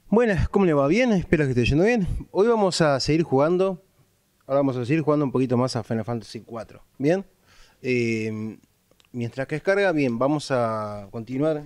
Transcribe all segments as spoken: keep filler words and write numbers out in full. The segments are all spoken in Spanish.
Buenas, ¿cómo le va? ¿Bien? Espero que esté yendo bien. Hoy vamos a seguir jugando. Ahora vamos a seguir jugando un poquito más a Final Fantasy cuatro. ¿Bien? Eh, mientras que descarga, bien, vamos a continuar.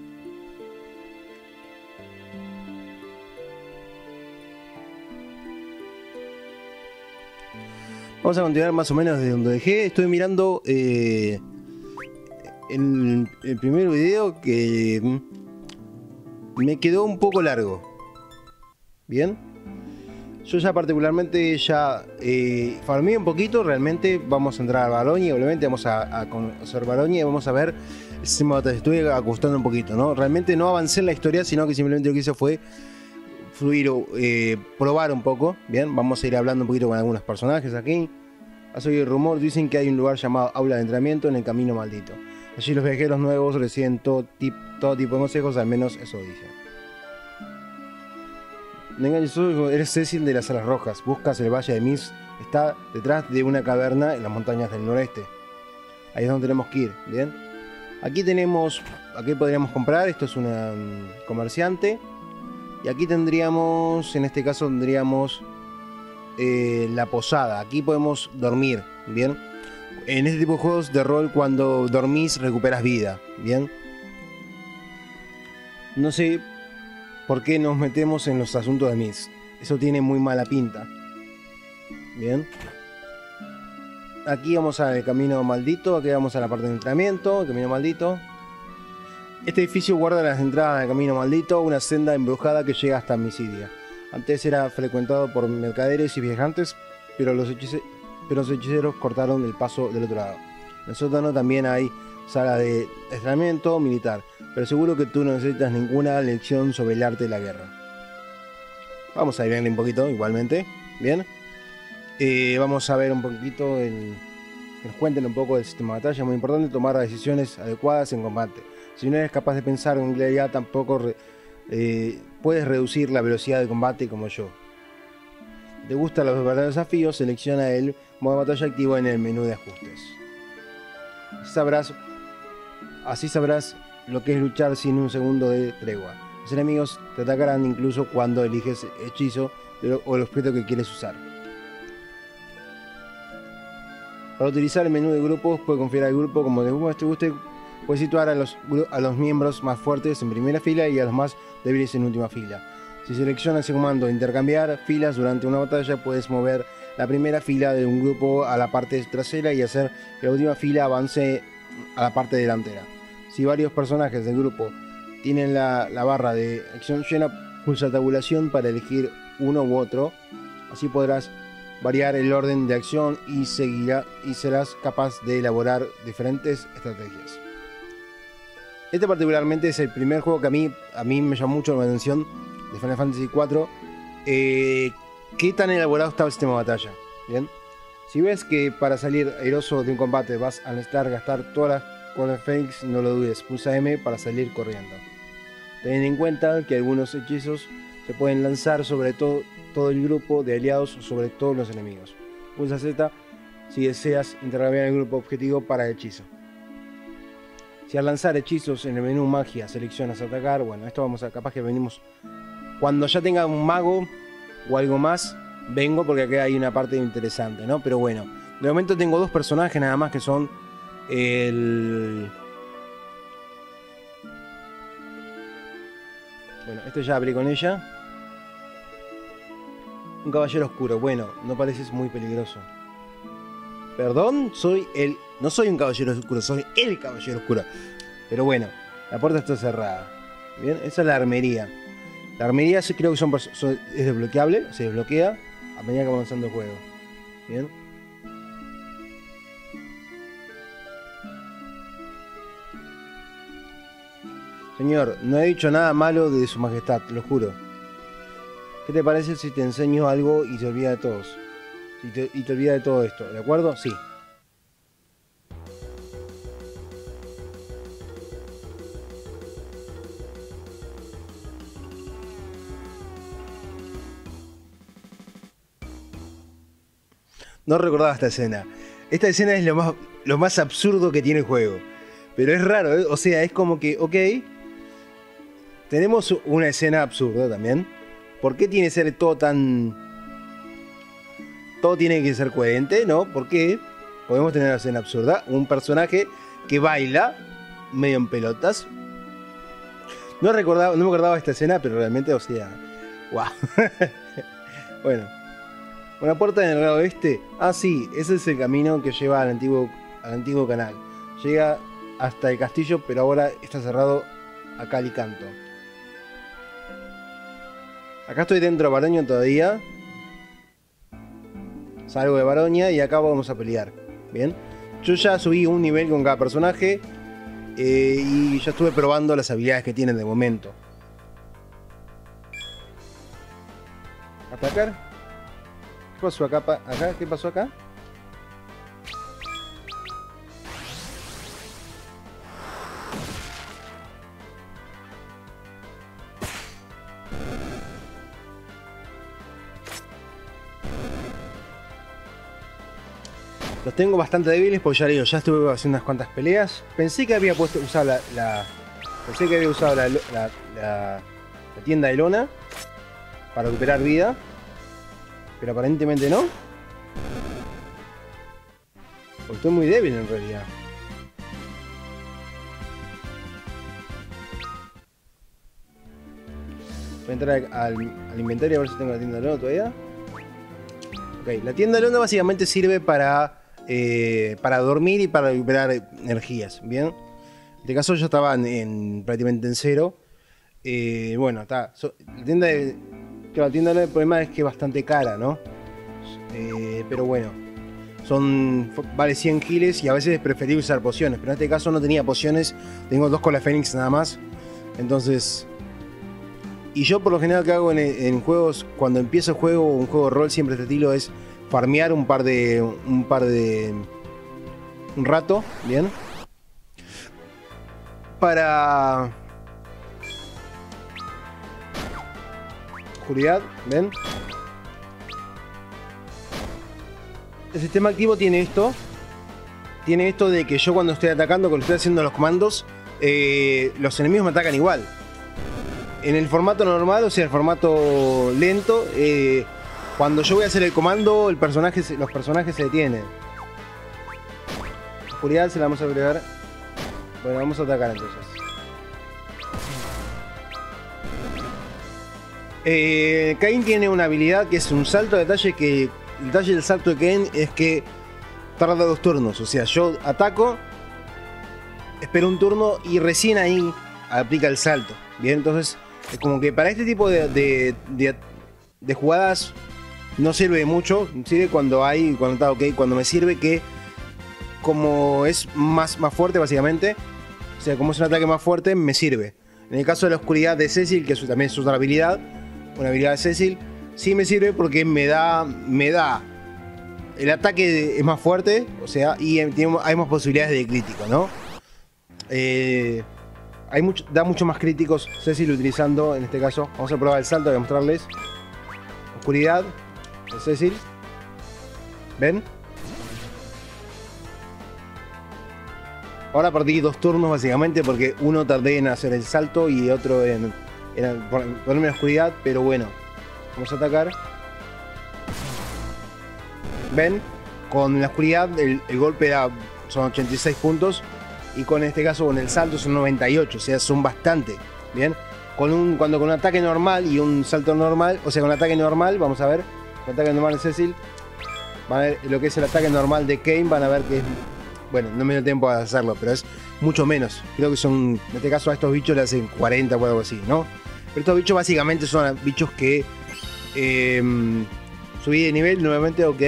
Vamos a continuar más o menos desde donde dejé. Estoy mirando eh, el, el primer video que me quedó un poco largo. Bien. Yo ya particularmente ya eh, farmeé un poquito. Realmente vamos a entrar a Balonia. Obviamente vamos a, a conocer Balonia y vamos a ver el sistema de batalla. Estoy acostando un poquito, ¿no? Realmente no avancé en la historia, sino que simplemente lo que hice fue fluir, eh, probar un poco. Bien, vamos a ir hablando un poquito con algunos personajes aquí. Ha oído el rumor, dicen que hay un lugar llamado Aula de Entrenamiento en el Camino Maldito. Allí los viajeros nuevos reciben todo, tip, todo tipo de consejos, al menos eso dicen. No engañes, eres Cecil de las Alas Rojas. Buscas el Valle de Mist. Está detrás de una caverna en las montañas del noreste. Ahí es donde tenemos que ir, ¿bien? Aquí tenemos... Aquí podríamos comprar. Esto es una um, comerciante. Y aquí tendríamos... En este caso tendríamos... Eh, la posada. Aquí podemos dormir, ¿bien? En este tipo de juegos de rol, cuando dormís recuperas vida, ¿bien? No sé por qué nos metemos en los asuntos de Mist. Eso tiene muy mala pinta. Bien. Aquí vamos al camino maldito. Aquí vamos a la parte de entrenamiento. El camino maldito. Este edificio guarda las entradas del camino maldito. Una senda embrujada que llega hasta Misidia. Antes era frecuentado por mercaderes y viajantes, pero los, hechice pero los hechiceros cortaron el paso del otro lado. En el sótano también hay sala de entrenamiento militar, pero seguro que tú no necesitas ninguna lección sobre el arte de la guerra. Vamos a ir viendo un poquito igualmente, bien. Eh, vamos a ver un poquito, el, que nos cuenten un poco del sistema de batalla. Es muy importante tomar decisiones adecuadas en combate. Si no eres capaz de pensar con claridad, tampoco... Re Eh, puedes reducir la velocidad de combate como yo. Si te gustan los verdaderos desafíos, selecciona el modo de batalla activo en el menú de ajustes. Así sabrás, así sabrás lo que es luchar sin un segundo de tregua. Los enemigos te atacarán incluso cuando eliges el hechizo o el objeto que quieres usar. Para utilizar el menú de grupos, puedes configurar el grupo como de te guste. Puedes situar a los, a los miembros más fuertes en primera fila y a los más débiles en última fila. Si seleccionas el comando intercambiar filas durante una batalla, puedes mover la primera fila de un grupo a la parte trasera y hacer que la última fila avance a la parte delantera. Si varios personajes del grupo tienen la, la barra de acción llena, pulsa tabulación para elegir uno u otro. Así podrás variar el orden de acción y, seguirá, y serás capaz de elaborar diferentes estrategias. Este particularmente es el primer juego que a mí, a mí me llamó mucho la atención de Final Fantasy cuatro. Eh, ¿Qué tan elaborado estaba el sistema de batalla? Bien. Si ves que para salir airoso de un combate vas a necesitar gastar todas las colas Fénix, no lo dudes. Pulsa M para salir corriendo. Ten en cuenta que algunos hechizos se pueden lanzar sobre todo, todo el grupo de aliados o sobre todos los enemigos. Pulsa Z si deseas intercambiar el grupo objetivo para el hechizo. Si al lanzar hechizos en el menú magia seleccionas atacar, bueno, esto vamos a, capaz que venimos, cuando ya tenga un mago o algo más, vengo porque acá hay una parte interesante, ¿no? Pero bueno, de momento tengo dos personajes nada más que son el... Bueno, esto ya hablé con ella. Un caballero oscuro, bueno, no pareces muy peligroso. Perdón, soy el... No soy un caballero oscuro, soy el caballero oscuro. Pero bueno, la puerta está cerrada. Bien, esa es la armería. La armería sí creo que son, son, es desbloqueable, se desbloquea a medida que va avanzando el juego. Bien. Señor, no he dicho nada malo de su majestad, lo juro. ¿Qué te parece si te enseño algo y te olvida de todos? Y te, y te olvida de todo esto, ¿de acuerdo? Sí. No recordaba esta escena. Esta escena es lo más, lo más absurdo que tiene el juego. Pero es raro, ¿eh? O sea, es como que, ok, tenemos una escena absurda también. ¿Por qué tiene que ser todo tan... todo tiene que ser coherente, ¿no? Porque podemos tener una escena absurda. Un personaje que baila medio en pelotas. No recordaba, no me acordaba de esta escena, pero realmente, o sea... ¡Wow! Bueno. Una puerta en el lado oeste. Ah, sí, ese es el camino que lleva al antiguo, al antiguo canal. Llega hasta el castillo, pero ahora está cerrado a cal y canto. Acá estoy dentro de Baronia todavía. Salgo de Baronia y acá vamos a pelear. Bien. Yo ya subí un nivel con cada personaje. Eh, y ya estuve probando las habilidades que tienen de momento. Atacar. ¿Qué pasó acá? acá? ¿Qué pasó acá? Los tengo bastante débiles porque ya digo, ya estuve haciendo unas cuantas peleas. Pensé que había puesto usado la, la pensé que había usado la, la, la, la tienda de lona para recuperar vida, pero aparentemente no. Porque estoy muy débil en realidad. Voy a entrar al, al inventario a ver si tengo la tienda de lona todavía. Ok, la tienda de lona básicamente sirve para Eh, para dormir y para recuperar energías, ¿bien? En este caso yo estaba en, en prácticamente en cero. Eh, bueno, está. So, la tienda de, claro, la tienda el problema es que es bastante cara, ¿no? Eh, pero bueno, son vale cien giles y a veces preferí usar pociones, pero en este caso no tenía pociones, tengo dos colas fénix nada más. Entonces, y yo por lo general que hago en, en juegos, cuando empiezo el juego, un juego de rol siempre este estilo es farmear un par de... un par de... un rato, bien. Para... oscuridad, ¿ven? El sistema activo tiene esto. Tiene esto de que yo cuando estoy atacando, cuando estoy haciendo los comandos, eh, los enemigos me atacan igual. En el formato normal, o sea, el formato lento, eh, cuando yo voy a hacer el comando, el personaje, los personajes se detienen. Oscuridad se la vamos a agregar. Bueno, vamos a atacar entonces. Eh, Cain tiene una habilidad que es un salto de detalle, que el detalle del salto de Cain es que tarda dos turnos. O sea, yo ataco, espero un turno y recién ahí aplica el salto. Bien, entonces es como que para este tipo de, de, de, de jugadas no sirve mucho. Sirve cuando hay, cuando está ok, cuando me sirve que como es más, más fuerte básicamente. O sea, como es un ataque más fuerte, me sirve. En el caso de la oscuridad de Cecil, que eso también es otra habilidad, una habilidad de Cecil, sí me sirve porque me da, me da, el ataque es más fuerte, o sea, y tiene, hay más posibilidades de crítico, ¿no? Eh, hay mucho, da mucho más críticos Cecil utilizando, en este caso, vamos a probar el salto, voy a mostrarles. Oscuridad de Cecil. ¿Ven? Ahora perdí dos turnos básicamente porque uno tardé en hacer el salto y otro en, en ponerme la oscuridad, pero bueno, vamos a atacar. ¿Ven? Con la oscuridad el, el golpe da, son ochenta y seis puntos y con este caso con el salto son noventa y ocho, o sea, son bastante. Bien, con un, cuando con un ataque normal y un salto normal, o sea, con ataque normal, vamos a ver, con ataque normal de Cecil, van a ver lo que es el ataque normal de Cain, van a ver que es... Bueno, no me dio tiempo a hacerlo, pero es mucho menos. Creo que son, en este caso a estos bichos le hacen cuarenta o algo así, ¿no? Pero estos bichos básicamente son bichos que eh, subí de nivel nuevamente, ok.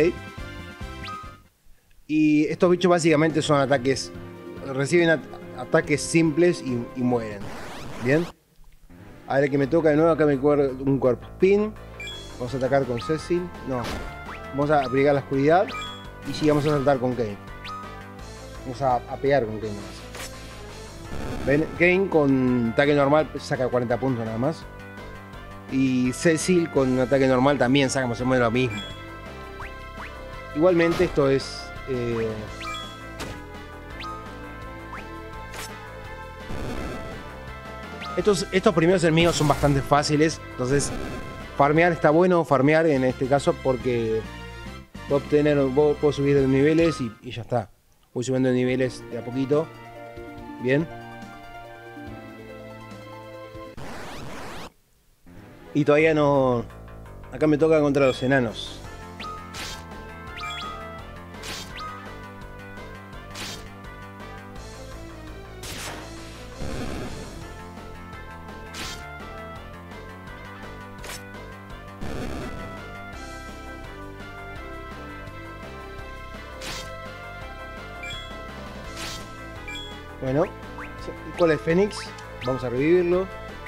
Y estos bichos básicamente son ataques, reciben at ataques simples y, y mueren. Bien. Ahora que me toca de nuevo acá me cuer un cuerpo spin. Vamos a atacar con Cecil. No. Vamos a aplicar la oscuridad. Y sí, vamos a saltar con Cain. Vamos a, a pegar con Cain nomás. Ven, Cain con ataque normal saca cuarenta puntos nada más. Y Cecil con un ataque normal también saca más o menos lo mismo. Igualmente esto es... Eh... Estos, estos primeros enemigos son bastante fáciles, entonces farmear está bueno, farmear en este caso porque puedo obtener, puedo, puedo subir de niveles y, y ya está. Voy subiendo de niveles de a poquito. Bien. Y todavía no... Acá me toca contra los enanos. Bueno, ¿cuál es Fénix? Vamos a revivirlo.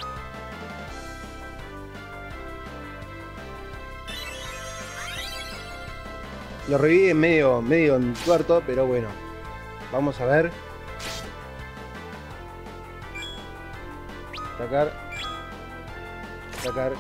Lo reviví medio, medio en tuerto, pero bueno. Vamos a ver. Atacar. Atacar.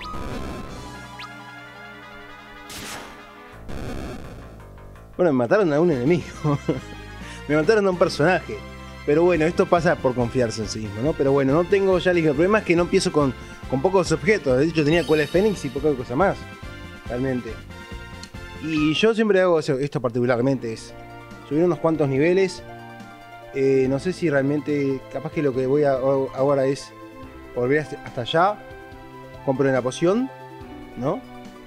Bueno, me mataron a un enemigo. Me mataron a un personaje. Pero bueno, esto pasa por confiarse en sí mismo, ¿no? Pero bueno, no tengo, ya les digo, el problema es que no empiezo con, con pocos objetos. De hecho, tenía Cola de Fénix y poca cosa más. Realmente. Y yo siempre hago eso, esto particularmente, es subir unos cuantos niveles. Eh, no sé si realmente, capaz que lo que voy a ahora es volver hasta allá. Compro una poción, ¿no?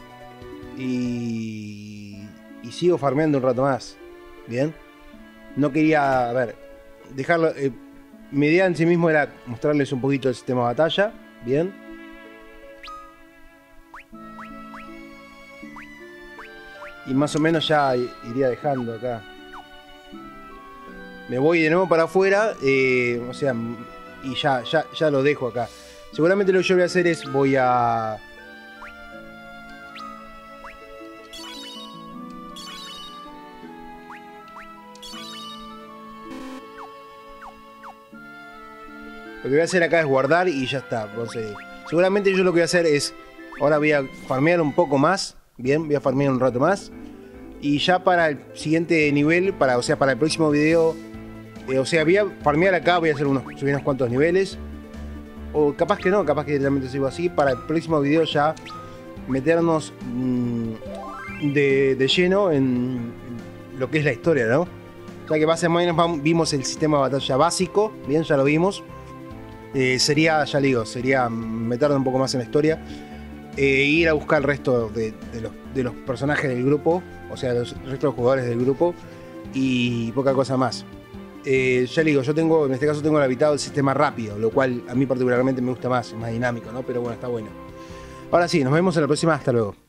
Y, y sigo farmeando un rato más. Bien. No quería, a ver... Dejarlo, eh, mi idea en sí mismo era mostrarles un poquito el sistema de batalla. Bien. Y más o menos ya iría dejando acá. Me voy de nuevo para afuera. Eh, o sea, y ya, ya, ya lo dejo acá. Seguramente lo que yo voy a hacer es voy a... Lo que voy a hacer acá es guardar y ya está. Entonces, seguramente yo lo que voy a hacer es... Ahora voy a farmear un poco más. Bien, voy a farmear un rato más. Y ya para el siguiente nivel, para, o sea, para el próximo video... Eh, o sea, voy a farmear acá, voy a hacer unos, subir unos cuantos niveles. O capaz que no, capaz que realmente sigo así. Para el próximo video ya meternos mmm, de, de lleno en lo que es la historia, ¿no? O sea que más o menos vimos el sistema de batalla básico. Bien, ya lo vimos. Eh, sería, ya digo, sería meternos un poco más en la historia. E ir a buscar el resto de, de, los, de los personajes del grupo. O sea, los restos de los jugadores del grupo. Y poca cosa más. Eh, ya digo, yo tengo, en este caso tengo habilitado el sistema rápido. Lo cual a mí particularmente me gusta más, es más dinámico, ¿no? Pero bueno, está bueno. Ahora sí, nos vemos en la próxima, hasta luego.